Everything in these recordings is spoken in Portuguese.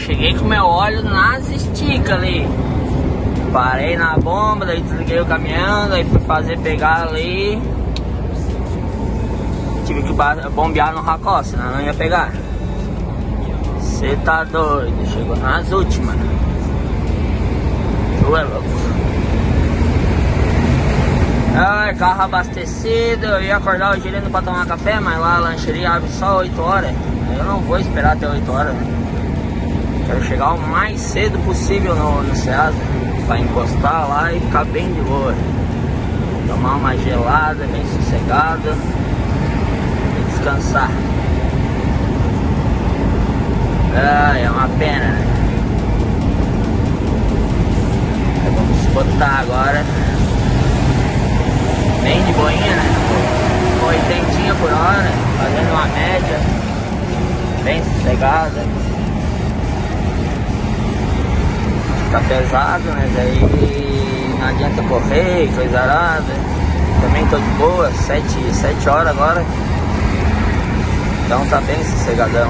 cheguei com meu óleo nas esticas ali. Parei na bomba, daí desliguei o caminhão, daí fui fazer pegar ali. Tive que bombear no racó, senão não ia pegar. Cê tá doido, chegou nas últimas. Tu é louco. Ai, carro abastecido, eu ia acordar o gerente pra tomar café, mas lá a lancheria abre só 8 horas. Eu não vou esperar até 8 horas. Quero chegar o mais cedo possível no Ceasa, pra encostar lá e ficar bem de boa. Tomar uma gelada, bem sossegada e descansar. Ah, é uma pena, né? Vamos botar agora bem de boinha, né? 80 por hora, fazendo uma média bem sossegada. Tá pesado, né? Daí não adianta correr, coisa arada. Também tô de boa, 7 horas agora. Então tá bem sossegadão.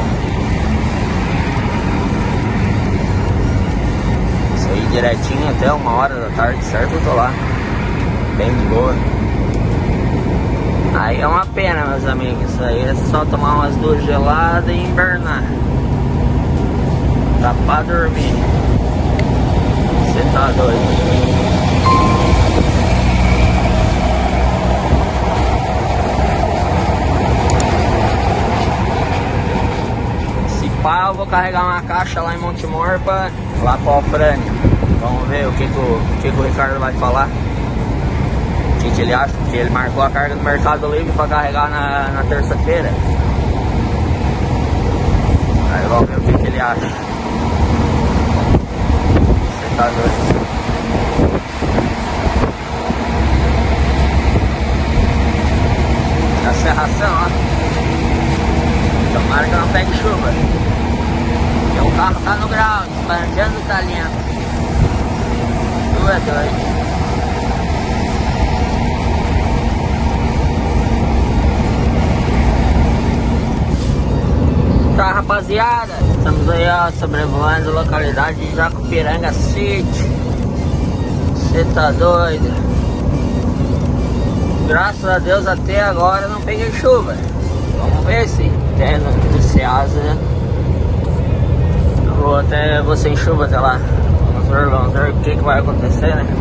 Isso aí direitinho até 1h da tarde, certo? Eu tô lá, bem de boa. Aí é uma pena, meus amigos. Isso aí é só tomar umas 2 geladas e invernar. Tá pra dormir. Você tá doido. Se pá, eu vou carregar uma caixa lá em Montemor pra lá pra Alfrânia. Vamos ver o que o Ricardo vai falar. O que ele acha, porque ele marcou a carga no Mercado Livre pra carregar na terça-feira. Aí vamos ver o que ele acha. Você tá doido. A serração, ó. Tomara que não pegue chuva. Porque o carro tá no grau, esbanjando o talento. Tu é doido. Tá, rapaziada, estamos aí, ó, sobrevoando a localidade de Jacupiranga City. Você tá doido? Graças a Deus até agora não peguei chuva. Vamos ver se tem no Ceasa. Vou sem chuva até lá. Vamos ver o que vai acontecer, né?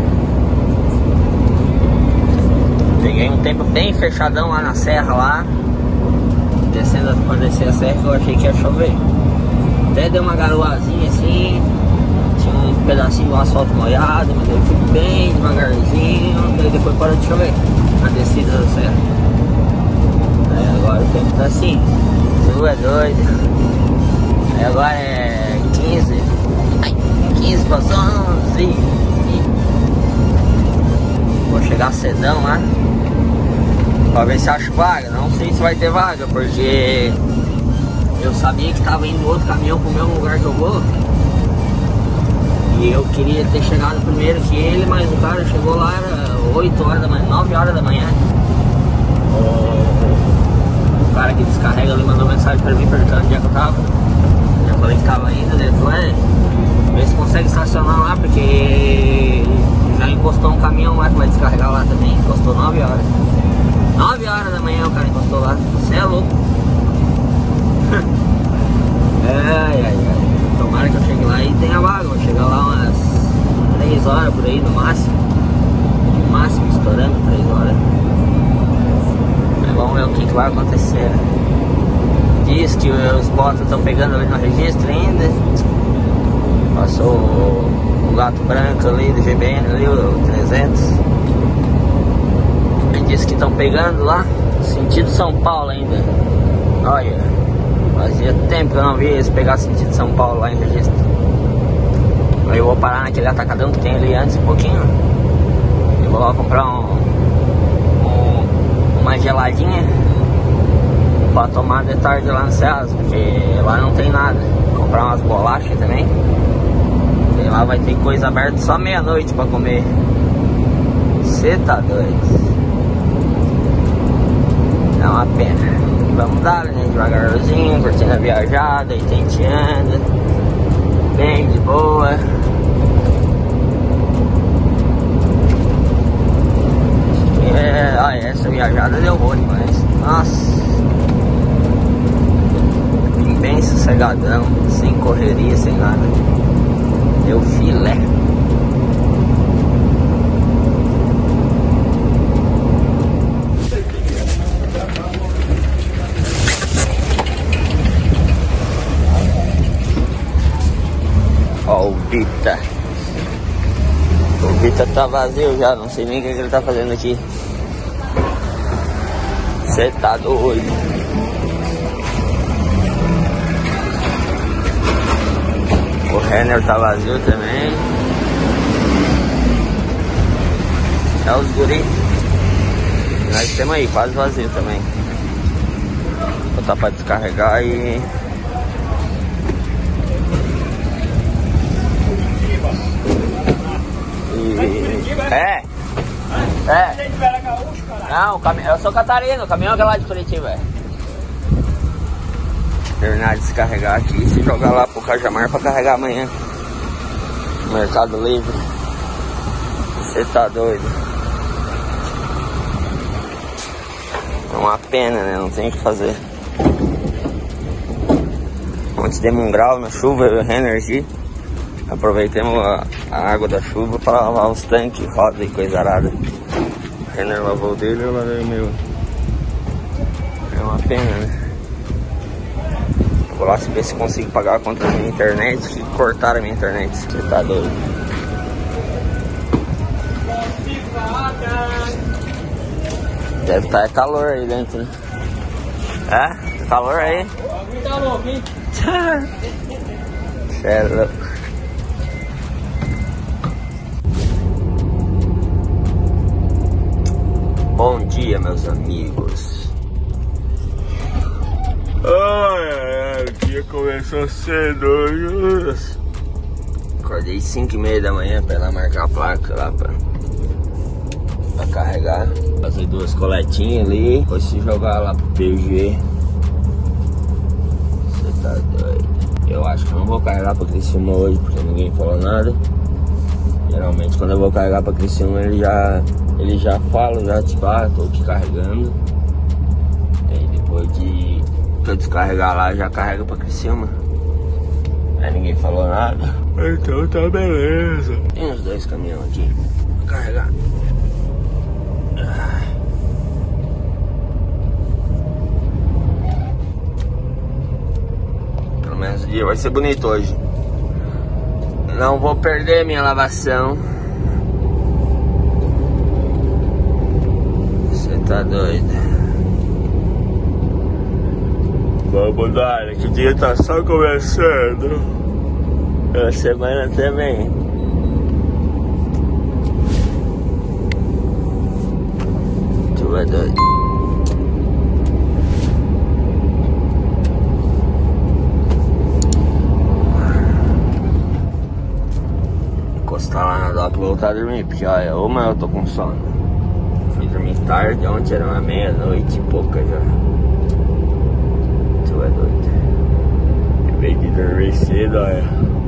Peguei um tempo bem fechadão lá na serra lá. Descendo pra descer a serra, eu achei que ia chover. Até deu uma garoazinha assim. Tinha um pedacinho do asfalto molhado, mas eu fui bem devagarzinho. Daí depois parou de chover na descida da serra. Aí agora o tempo tá assim. Tu é doido. Aí agora é 15. Ai, 15 passou 11. Vou chegar cedão lá pra ver se acho vaga. Não sei se vai ter vaga, porque eu sabia que tava indo outro caminhão pro mesmo lugar que eu vou. E eu queria ter chegado primeiro que ele, mas o cara chegou lá, era 8 horas da manhã, 9 horas da manhã. O cara que descarrega ali mandou mensagem pra mim perguntando onde é que eu tava. Eu falei que tava indo, ele falou, vê se consegue estacionar lá, porque já encostou um caminhão lá que vai descarregar lá também. Encostou 9 horas. 9 horas da manhã o cara encostou lá. Você é louco. Ai. Tomara que eu chegue lá e tenha vaga. Vou chegar lá umas 3 horas por aí no máximo. No máximo, estourando 3 horas. Mas vamos ver o que vai acontecer. Diz que os botos estão pegando ali no registro ainda. Passou o gato branco ali do GBN, ali o 300. Diz que estão pegando lá, sentido São Paulo ainda. Olha, fazia tempo que eu não vi eles pegar sentido São Paulo lá em registro. Aí eu vou parar naquele atacadão que tem ali antes um pouquinho. Eu vou lá comprar uma geladinha pra tomar de tarde lá no Ceasa, porque lá não tem nada. Vou comprar umas bolachas também. E lá vai ter coisa aberta só meia-noite pra comer. Cê tá doido. É uma pena. Vamos dar, né? Devagarzinho, curtindo a viajada e tenteando. bem de boa. Essa viajada deu ruim demais. Nossa, vim bem sossegadão, sem correria, sem nada. Deu filé. Ó, o Vita. O Vita tá vazio já, não sei nem o que ele tá fazendo aqui. Você tá doido. O Renner tá vazio também. É os guri. Nós temos aí, quase vazio também. Vou botar pra descarregar e... Não, eu sou catarino, o caminhão é lá de Curitiba. Terminar de descarregar aqui e se jogar lá pro Cajamar pra carregar amanhã. Mercado Livre. Você tá doido. É uma pena, né? Não tem o que fazer. Ontem demos um grau na chuva, eu e o Renner aqui. Aproveitemos a água da chuva para lavar os tanques, roda e coisa arada. O Renner lavou o dele, eu lavei o meu. É uma pena, né? Vou lá ver se consigo pagar a conta da minha internet e cortar a minha internet. Você tá doido. Deve estar calor aí dentro, né? É? Tá calor aí? Tá louco, hein? Cê é louco. Bom dia, meus amigos. Ai, o dia começou cedo. Acordei 5h30 da manhã pra ir lá marcar a placa lá pra carregar. Fazer 2 coletinhas ali, depois se jogar lá pro PG. Você tá doido. Eu acho que eu não vou carregar pra Criciúma hoje, porque ninguém falou nada. Geralmente quando eu vou carregar pra Criciúma ele já fala, já tipo, tô aqui carregando. E depois de eu descarregar lá, já carrega pra Criciúma. Aí ninguém falou nada. Então tá beleza. Tem uns 2 caminhões aqui pra carregar. Pelo menos o dia vai ser bonito hoje. Não vou perder minha lavação. Você tá doido. Vamos dar, que o dia tá só começando. A semana também. Tu é doido. Encostar lá na doca e voltar a dormir, porque olha, uma eu tô com sono. Fui dormir tarde, ontem era 00:30 e pouca já. Tu é doido. Em vez de dormir cedo, olha.